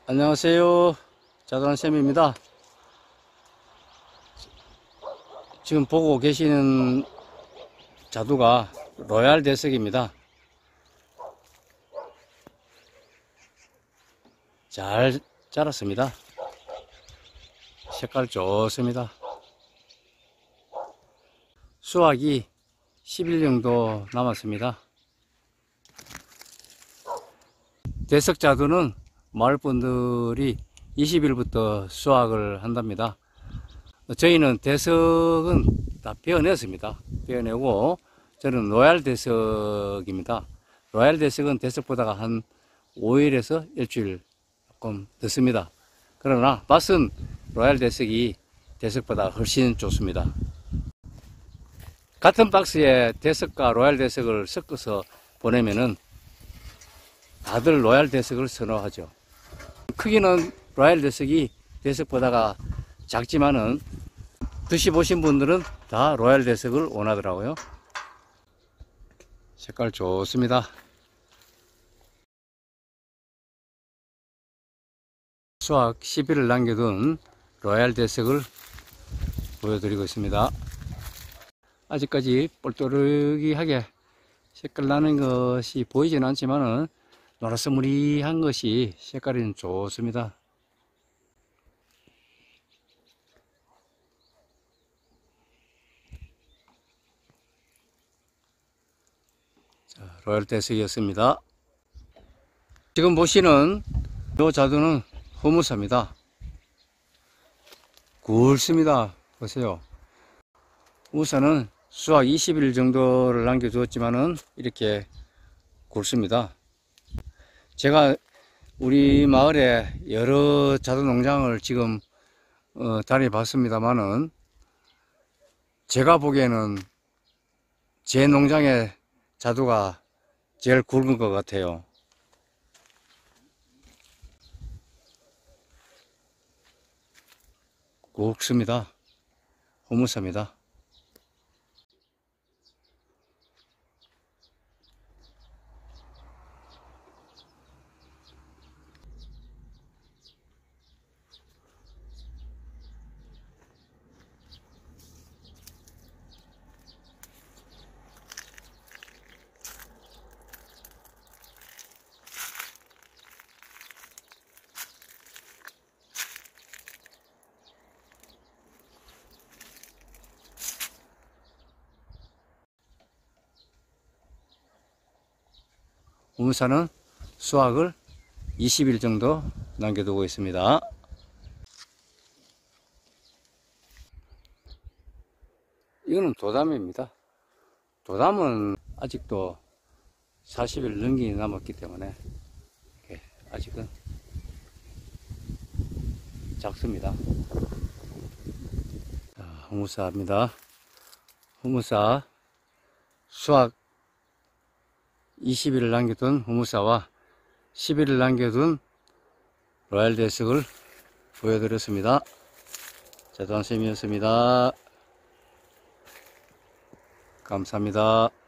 안녕하세요. 자두환쌤입니다. 지금 보고 계시는 자두가 로얄 대석입니다. 잘 자랐습니다. 색깔 좋습니다. 수확이 10일 정도 남았습니다. 대석 자두는 마을분들이 20일부터 수확을 한답니다. 저희는 대석은 다 베어냈습니다. 베어내고 저는 로얄 대석입니다. 로얄 대석은 대석보다가 한 5일에서 일주일 조금 늦습니다. 그러나 맛은 로얄 대석이 대석보다 훨씬 좋습니다. 같은 박스에 대석과 로얄 대석을 섞어서 보내면은 다들 로얄 대석을 선호하죠. 크기는 로얄 대석이 대석보다가 작지만은 드셔보신 분들은 다 로얄 대석을 원하더라고요. 색깔 좋습니다. 수확 10일을 남겨둔 로얄 대석을 보여드리고 있습니다. 아직까지 볼또르기하게 색깔 나는 것이 보이지는 않지만은 노랗스무리한 것이 색깔이 좋습니다. 자, 로얄 대석이었습니다. 지금 보시는 이 자두는 후무사입니다. 굵습니다. 보세요. 후무사는 수확 20일 정도를 남겨두었지만은 이렇게 굵습니다. 제가 우리 마을에 여러 자두 농장을 지금 다녀봤습니다만은 제가 보기에는 제 농장의 자두가 제일 굵은 것 같아요. 굵습니다. 후무사입니다. 후무사는 수확을 20일 정도 남겨두고 있습니다. 이거는 도담입니다. 도담은 아직도 40일 넘게 남았기 때문에 아직은 작습니다. 후무사입니다. 후무사 수확 20일을 남겨둔 후무사와 11일 남겨둔 로얄 대석을 보여드렸습니다. 자두환쌤이었습니다. 감사합니다.